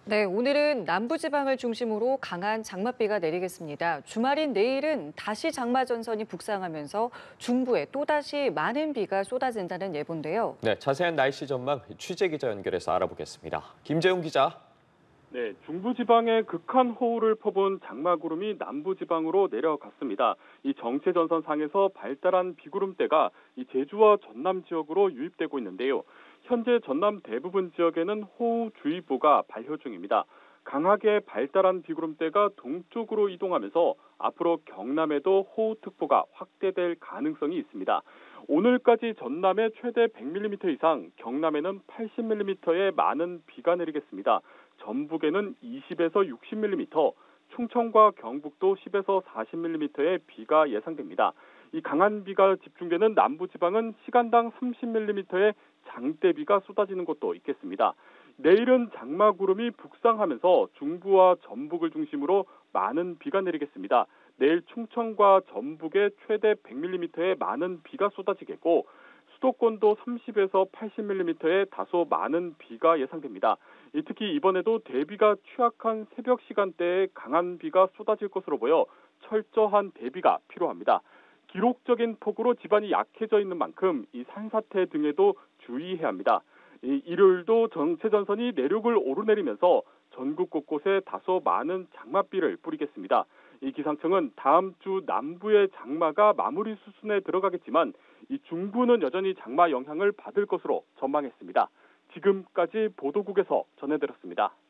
네, 오늘은 남부지방을 중심으로 강한 장맛비가 내리겠습니다. 주말인 내일은 다시 장마 전선이 북상하면서 중부에 또다시 많은 비가 쏟아진다는 예보인데요. 네, 자세한 날씨 전망 취재 기자 연결해서 알아보겠습니다. 김재웅 기자. 네, 중부지방에 극한 호우를 퍼본 장마구름이 남부지방으로 내려갔습니다. 이 정체전선 상에서 발달한 비구름대가 이 제주와 전남 지역으로 유입되고 있는데요. 현재 전남 대부분 지역에는 호우주의보가 발효 중입니다. 강하게 발달한 비구름대가 동쪽으로 이동하면서 앞으로 경남에도 호우특보가 확대될 가능성이 있습니다. 오늘까지 전남에 최대 100mm 이상, 경남에는 80mm의 많은 비가 내리겠습니다. 전북에는 20에서 60mm, 충청과 경북도 10에서 40mm의 비가 예상됩니다. 이 강한 비가 집중되는 남부지방은 시간당 30mm의 장대비가 쏟아지는 곳도 있겠습니다. 내일은 장마구름이 북상하면서 중부와 전북을 중심으로 많은 비가 내리겠습니다. 내일 충청과 전북에 최대 100mm의 많은 비가 쏟아지겠고 수도권도 30에서 80mm의 다소 많은 비가 예상됩니다. 특히 이번에도 대비가 취약한 새벽 시간대에 강한 비가 쏟아질 것으로 보여 철저한 대비가 필요합니다. 기록적인 폭우로 지반이 약해져 있는 만큼 이 산사태 등에도 주의해야 합니다. 일요일도 정체전선이 내륙을 오르내리면서 전국 곳곳에 다소 많은 장맛비를 뿌리겠습니다. 이 기상청은 다음 주 남부의 장마가 마무리 수순에 들어가겠지만 이 중부는 여전히 장마 영향을 받을 것으로 전망했습니다. 지금까지 보도국에서 전해드렸습니다.